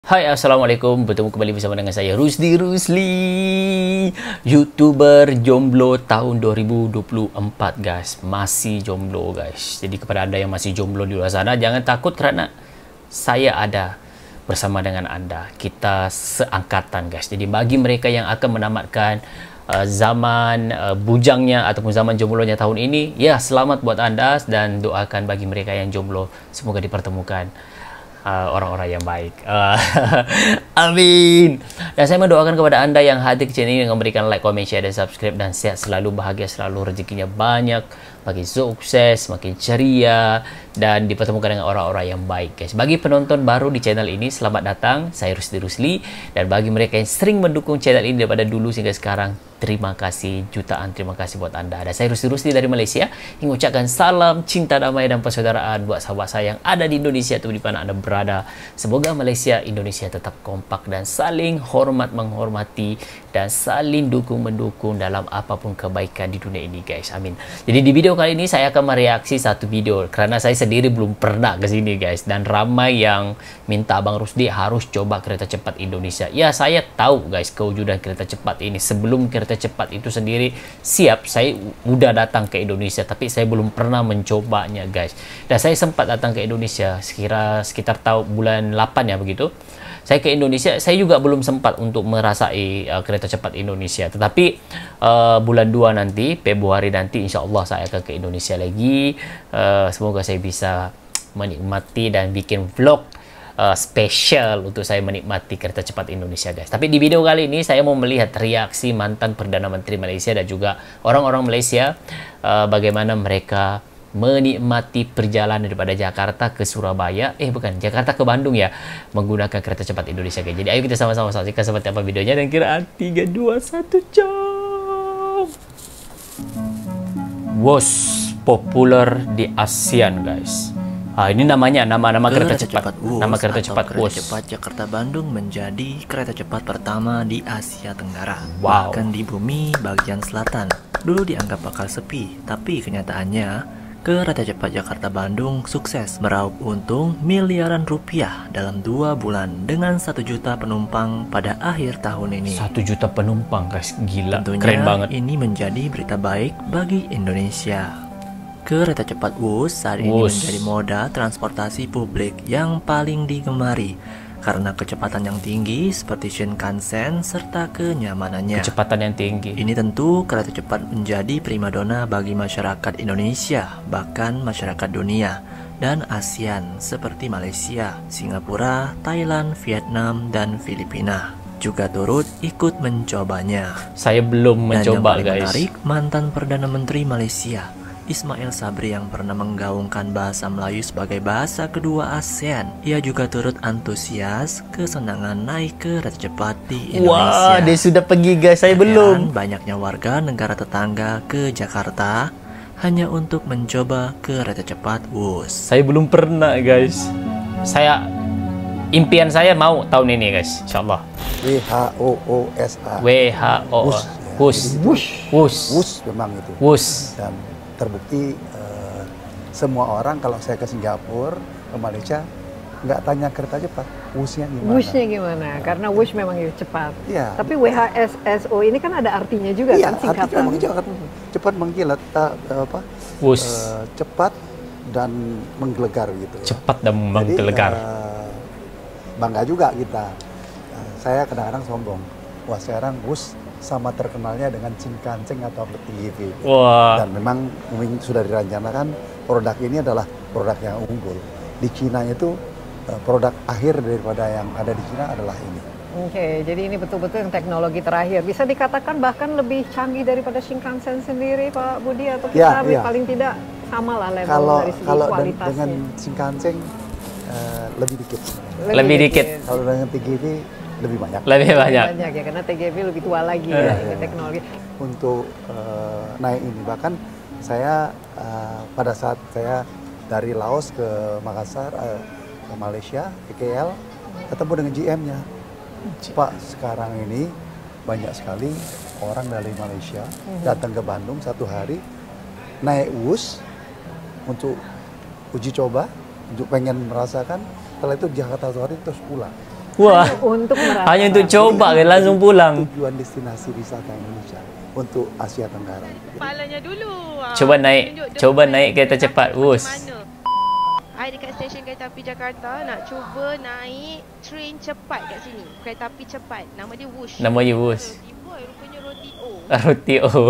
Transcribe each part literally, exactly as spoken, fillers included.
Hai, Assalamualaikum. Bertemu kembali bersama dengan saya, Rusdi Rusli, YouTuber jomblo tahun dua ribu dua puluh empat, guys. Masih jomblo, guys. Jadi kepada Anda yang masih jomblo di luar sana, jangan takut kerana saya ada bersama dengan Anda. Kita seangkatan, guys. Jadi bagi mereka yang akan menamatkan uh, zaman uh, bujangnya ataupun zaman jomblonya tahun ini, ya selamat buat Anda dan doakan bagi mereka yang jomblo semoga dipertemukan orang-orang uh, yang baik. Uh, Amin. Dan saya mendoakan kepada Anda yang hadir ke channel ini dengan memberikan like, comment, share, dan subscribe, dan sehat selalu, bahagia selalu, rezekinya banyak, makin sukses, makin ceria, dan dipertemukan dengan orang-orang yang baik, guys. Bagi penonton baru di channel ini, selamat datang. Saya Rusdi Rusli, dan bagi mereka yang sering mendukung channel ini daripada dulu hingga sekarang, terima kasih, jutaan terima kasih buat Anda. Dan saya Rusdi Rusli dari Malaysia, ingin ucapkan salam cinta, damai, dan persaudaraan buat sahabat saya yang ada di Indonesia atau di mana Anda berada. Semoga Malaysia, Indonesia tetap kompak dan saling hormat menghormati dan saling dukung mendukung dalam apapun kebaikan di dunia ini, guys. Amin. Jadi di video kali ini saya akan mereaksi satu video kerana saya sendiri belum pernah ke sini, guys, dan ramai yang minta Abang Rusdi harus coba kereta cepat Indonesia. Ya, saya tahu, guys, kewujudan kereta cepat ini. Sebelum kereta cepat itu sendiri siap, saya udah datang ke Indonesia, tapi saya belum pernah mencobanya, guys. Dan saya sempat datang ke Indonesia sekira sekitar tahun bulan delapan ya begitu. Saya ke Indonesia, saya juga belum sempat untuk merasai uh, kereta cepat Indonesia. Tetapi uh, bulan dua nanti, Februari nanti, insya Allah saya akan ke Indonesia lagi. Uh, semoga saya bisa menikmati dan bikin vlog uh, spesial untuk saya menikmati kereta cepat Indonesia, guys. Tapi di video kali ini saya mau melihat reaksi mantan Perdana Menteri Malaysia dan juga orang-orang Malaysia, uh, bagaimana mereka menikmati perjalanan daripada Jakarta ke Surabaya, eh bukan, Jakarta ke Bandung ya, menggunakan kereta cepat Indonesia, guys. Jadi ayo kita sama-sama saksikan seperti apa videonya dan kiraan tiga, dua, satu, jom. WOS populer di ASEAN, guys. Ah, ini namanya nama-nama kereta, kereta cepat. cepat nama kereta cepat WOS. Kereta cepat Jakarta Bandung menjadi kereta cepat pertama di Asia Tenggara. Wow. Bahkan di bumi bagian selatan. Dulu dianggap bakal sepi, tapi kenyataannya kereta cepat Jakarta Bandung sukses meraup untung miliaran rupiah dalam dua bulan dengan satu juta penumpang pada akhir tahun ini. Satu juta penumpang, guys, gila, Tentunya keren banget. Ini menjadi berita baik bagi Indonesia. Kereta cepat WOS saat ini WOS menjadi moda transportasi publik yang paling digemari karena kecepatan yang tinggi seperti Shinkansen serta kenyamanannya. Kecepatan yang tinggi. Ini tentu kereta cepat menjadi primadona bagi masyarakat Indonesia, bahkan masyarakat dunia dan ASEAN seperti Malaysia, Singapura, Thailand, Vietnam, dan Filipina juga turut ikut mencobanya. Saya belum mencoba, dan yang paling guys. menarik, mantan Perdana Menteri Malaysia Ismail Sabri yang pernah menggaungkan bahasa Melayu sebagai bahasa kedua ASEAN, ia juga turut antusias kesenangan naik kereta cepat di Indonesia. Wah, dia sudah pergi, guys, saya Dan belum. banyaknya warga negara tetangga ke Jakarta hanya untuk mencoba kereta cepat WOS. Saya belum pernah, guys. Saya impian saya mau tahun ini, guys, insyaallah. W H O O S A. W H O WOS. WOS. WOS. WOS. WOS memang itu. WOS. Dan terbukti eh, semua orang kalau saya ke Singapura, ke Malaysia, nggak tanya kereta cepat, WOS-nya gimana? WOS-nya gimana? Karena WOS memang itu cepat. Iya. Tapi W H S S O ini kan ada artinya juga, Iya, kan, singkatan. artinya memang cepat, cepat mengkilat, ta- apa? WOS. eh, cepat dan menggelegar gitu. ya. Cepat dan Jadi, menggelegar. eh, bangga juga kita. Eh, saya kadang-kadang sombong. Wah, sekarang WOS sama terkenalnya dengan Shinkansen atau T G V. Wah. Dan memang sudah direncanakan produk ini adalah produk yang unggul. Di Cina itu eh, produk akhir daripada yang ada di Cina adalah ini. Oke, jadi ini betul-betul yang teknologi terakhir. Bisa dikatakan bahkan lebih canggih daripada Shinkansen sendiri, Pak Budi, atau Ya, kita ya. paling tidak sama lah level Kalau dari segi kalau den- kualitasnya. dengan Shinkansen eh, lebih dikit. Lebih dikit. Kalau dengan T G V lebih banyak. Lebih banyak. Banyak ya, karena T G V lebih tua lagi Eh. ya, ini teknologi. Untuk eh, naik ini bahkan saya eh, pada saat saya dari Laos ke Makassar, eh, ke Malaysia, ke K L, ketemu dengan G M-nya. Pak, sekarang ini banyak sekali orang dari Malaysia datang ke Bandung satu hari naik WOS untuk uji coba, untuk pengen merasakan. Setelah itu Jakarta Sore terus pulang. Wah, Hanya untuk merasa. hanya untuk coba kan langsung pulang. Tujuan destinasi wisata Indonesia untuk Asia Tenggara. Kepalanya dulu. Coba naik, coba naik kereta cepat, Wus. I dekat stesen kereta api Jakarta nak cuba naik train cepat kat sini. Kereta api cepat. Nama dia Wush. Nama dia Wus. Tiba rupanya roti O. Roti O.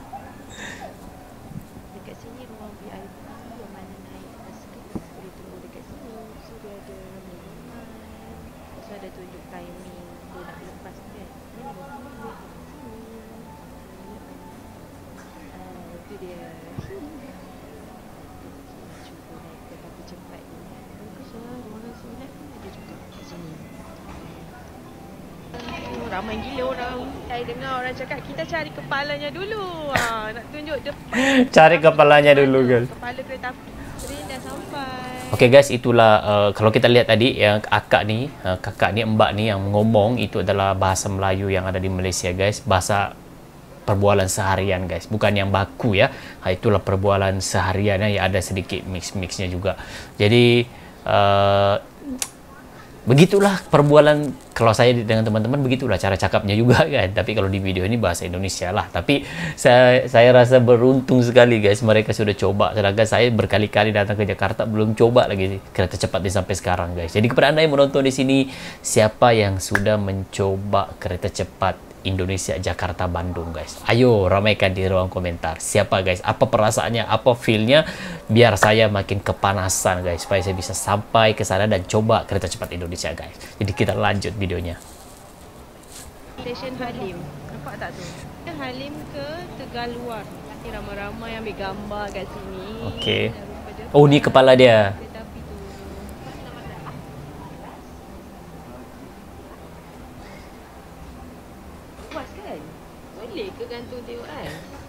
Dekat sini ruang V I P yang mana naik basket. Boleh tunggu dekat sini. So dia ada minuman. So ada tunjuk timing dia nak lepas kan. Ini roti O dekat sini. Ah, itu dia. Cuba naik kereta api cepat ni. Bagus lah. Ruangan solat pun ada juga kat sini. Oh, ramai gila orang. Saya dengar orang cakap kita cari kepalanya dulu. Ha, nak tunjuk depan. Cari kepalanya dulu, guys. Kepala kereta api. Train dah sampai. Okey guys, itulah uh, kalau kita lihat tadi yang akak ni, uh, kakak ni, mbak ni yang ngomong itu adalah bahasa Melayu yang ada di Malaysia guys. Bahasa perbualan seharian guys, bukan yang baku ya. Ha, itulah perbualan seharian yang ada sedikit mix-mixnya juga. Jadi uh, begitulah perbualan kalau saya dengan teman-teman, begitulah cara cakapnya juga kan. Tapi kalau di video ini bahasa Indonesia lah. Tapi saya saya rasa beruntung sekali guys, mereka sudah coba, sedangkan saya berkali-kali datang ke Jakarta belum coba lagi kereta cepat ini sampai sekarang guys. Jadi kepada anda yang menonton di sini, siapa yang sudah mencoba kereta cepat Indonesia Jakarta Bandung guys, ayo ramaikan di ruang komentar. Siapa guys, apa perasaannya, apa feelnya, biar saya makin kepanasan guys, supaya saya bisa sampai ke sana dan coba kereta cepat Indonesia guys. Jadi kita lanjut videonya. Stesen Halim. Nampak tak tu? Halim ke Tegaluar. Ni ramai-ramai ambil gambar kat sini. Okey. Oh, ni kepala dia. Kereta api tu. Puas kan? Boleh ke gantung tengok kan?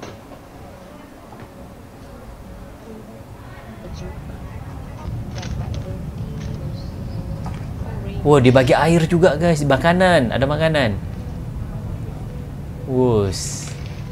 Wah, dia bagi air juga guys, makanan, ada makanan. Wus.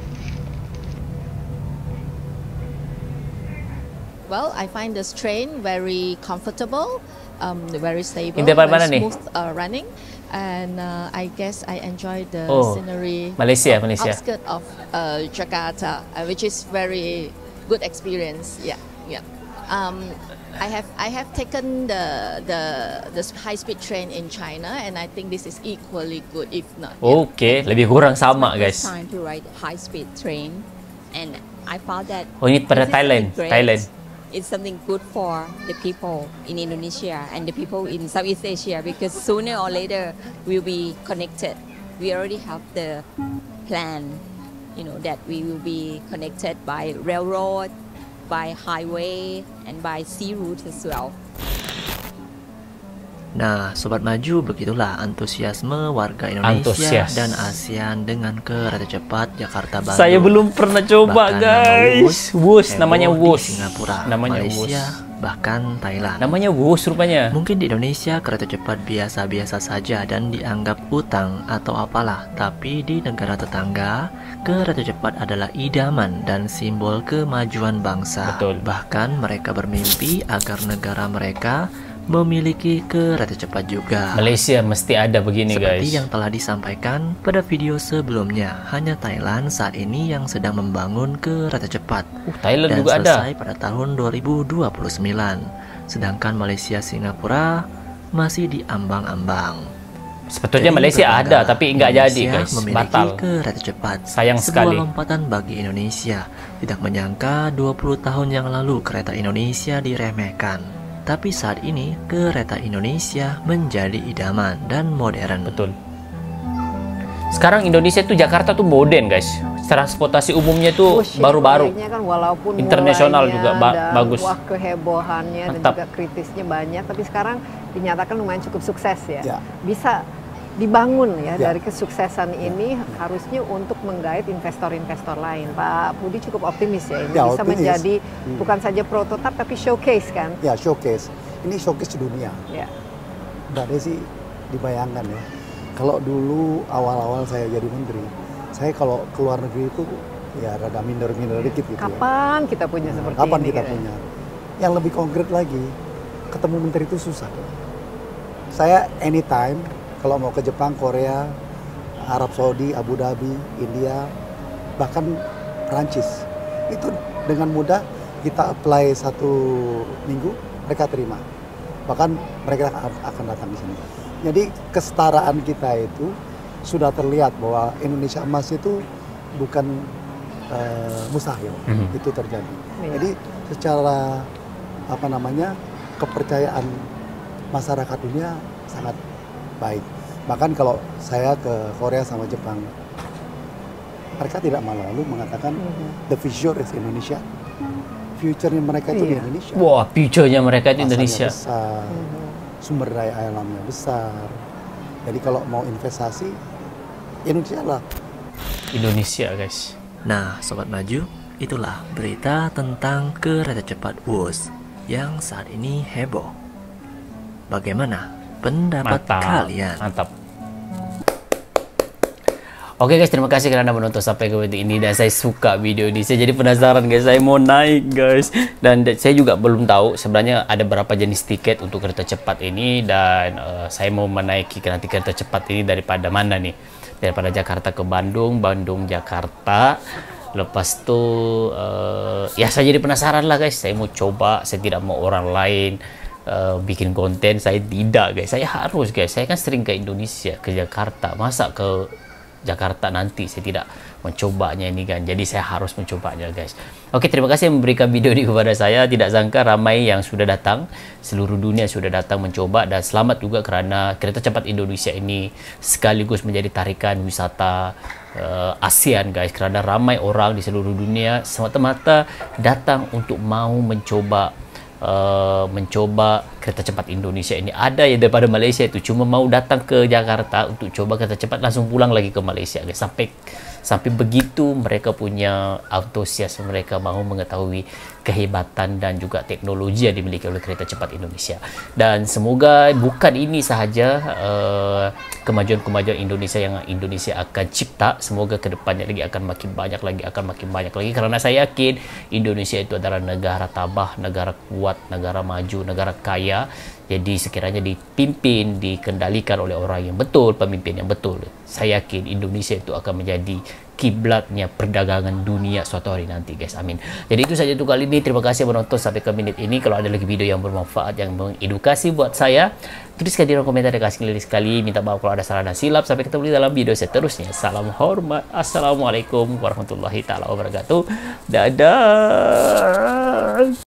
Well, I find this train very comfortable, um, very stable, Ini tempat mana very ni? smooth uh, running, and uh, I guess I enjoy the Oh, scenery Malaysia, of Malaysia. outskirt of uh, Jakarta, uh, which is very good experience. Yeah, yeah. Um, I have I have taken the the the high speed train in China, and I think this is equally good, if not. yeah. Okey, lebih kurang sama guys. It's time to ride high speed train, and I found that Oh, ini pada this is Thailand, something great. Thailand. It's something good for the people in Indonesia and the people in Southeast Asia, because sooner or later we'll be connected. We already have the plan, you know, that we will be connected by railroad, by highway, and by sea route as well. Nah, Sobat Maju, begitulah antusiasme warga Indonesia Antusias. dan ASEAN dengan kereta cepat Jakarta Bandung. Saya belum pernah coba Bahkan guys. nama Wus, heboh namanya di Wus. Singapura, Namanya Malaysia, Wus. bahkan Thailand. Namanya Wus rupanya. Mungkin di Indonesia kereta cepat biasa-biasa saja dan dianggap utang atau apalah, tapi di negara tetangga, kereta cepat adalah idaman dan simbol kemajuan bangsa. Betul. Bahkan mereka bermimpi agar negara mereka memiliki kereta cepat juga. Malaysia mesti ada begini Seperti guys. yang telah disampaikan pada video sebelumnya, hanya Thailand saat ini yang sedang membangun kereta cepat Uh, Thailand dan juga ada. selesai pada tahun dua ribu dua puluh sembilan. Sedangkan Malaysia Singapura masih diambang-ambang. Sebetulnya Jadi Malaysia berbangga, ada tapi enggak jadi Indonesia guys, memiliki batal. kereta cepat. Sayang Sebuah sekali. lompatan bagi Indonesia. Tidak menyangka dua puluh tahun yang lalu kereta Indonesia diremehkan. Tapi saat ini kereta Indonesia menjadi idaman dan modern. Betul. Sekarang Indonesia tuh Jakarta tuh modern guys. Transportasi umumnya tuh Push baru-baru. proyeknya kan walaupun Internasional mulainya juga ba- dan bagus. wah kehebohannya Mantap. dan juga kritisnya banyak, tapi sekarang dinyatakan lumayan cukup sukses ya. Ya. Bisa dibangun ya, Ya. dari kesuksesan ini harusnya untuk menggait investor-investor lain. Pak Budi cukup optimis ya ini Ya, bisa optimis. menjadi Hmm. bukan saja prototip tapi showcase kan. Ya, showcase. Ini showcase dunia. Ya. Mbak Desi, dibayangkan ya, kalau dulu awal-awal saya jadi menteri, saya kalau keluar negeri itu ya rada minder-minder dikit gitu ya. Kapan kita punya seperti Kapan ini? kita kan? punya? Yang lebih konkret lagi, ketemu menteri itu susah. Saya anytime kalau mau ke Jepang, Korea, Arab Saudi, Abu Dhabi, India, bahkan Perancis, itu dengan mudah kita apply satu minggu, mereka terima. Bahkan mereka akan datang di sini. Jadi kesetaraan kita itu sudah terlihat bahwa Indonesia emas itu bukan uh, mustahil, mm-hmm. itu terjadi. Yeah. Jadi secara apa namanya kepercayaan masyarakat dunia sangat baik. Bahkan kalau saya ke Korea sama Jepang, mereka tidak malu-malu mengatakan mm-hmm. the future is Indonesia. Future-nya mereka itu yeah. di Indonesia. Wah, future-nya mereka itu Indonesia. Besar, mm-hmm. sumber daya alamnya besar. Jadi kalau mau investasi, Indonesia lah. Indonesia, guys. Nah, Sobat Maju, itulah berita tentang kereta cepat Wus yang saat ini heboh. Bagaimana pendapat Mantap. kalian? Mantap. Oke guys, terima kasih karena menonton sampai ke video ini dan saya suka video ini. Saya jadi penasaran guys, saya mau naik guys. Dan saya juga belum tahu sebenarnya ada berapa jenis tiket untuk kereta cepat ini dan uh, saya mau menaiki nanti kereta cepat ini daripada mana nih? Daripada Jakarta ke Bandung, Bandung Jakarta. Lepas itu uh, ya saya jadi penasaran lah guys. Saya mau coba, saya tidak mau orang lain uh, bikin konten, saya tidak guys. Saya harus guys. Saya kan sering ke Indonesia, ke Jakarta, masa ke Jakarta nanti saya tidak mencobanya ini kan, jadi saya harus mencobanya guys. Oke, terima kasih yang memberikan video ini kepada saya. Tidak sangka ramai yang sudah datang, seluruh dunia sudah datang mencoba, dan selamat juga karena kereta cepat Indonesia ini sekaligus menjadi tarikan wisata uh, ASEAN guys, karena ramai orang di seluruh dunia semata-mata datang untuk mau mencoba Uh, mencoba kereta cepat Indonesia ini. Ada ya daripada Malaysia itu cuma mau datang ke Jakarta untuk coba kereta cepat, langsung pulang lagi ke Malaysia guys. Sampai sampai begitu mereka punya antusias, mereka mau mengetahui kehebatan dan juga teknologi yang dimiliki oleh kereta cepat Indonesia. Dan semoga bukan ini sahaja uh, kemajuan-kemajuan Indonesia yang Indonesia akan cipta, semoga kedepannya lagi akan makin banyak lagi, akan makin banyak lagi, karena saya yakin Indonesia itu adalah negara tabah, negara kuat, negara maju, negara kaya. Jadi sekiranya dipimpin, dikendalikan oleh orang yang betul, pemimpin yang betul, saya yakin Indonesia itu akan menjadi kiblatnya perdagangan dunia suatu hari nanti guys. Amin. Jadi itu saja untuk kali ini. Terima kasih menonton sampai ke menit ini. Kalau ada lagi video yang bermanfaat, yang mengedukasi buat saya, tuliskan di kolom komentar dan kasih lirik sekali. Minta maaf kalau ada salah dan silap. Sampai ketemu di dalam video seterusnya. Salam hormat. Assalamualaikum warahmatullahi taala wabarakatuh. Dadah.